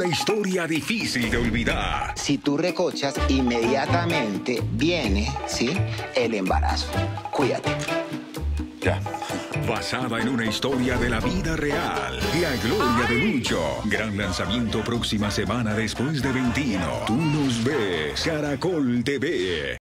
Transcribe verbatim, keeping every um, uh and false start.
Una historia difícil de olvidar. Si tú recochas, inmediatamente viene, ¿sí?, el embarazo. Cuídate. Ya. Basada en una historia de la vida real. La gloria de Lucho. Gran lanzamiento próxima semana después de Ventino. Tú nos ves. Caracol T V.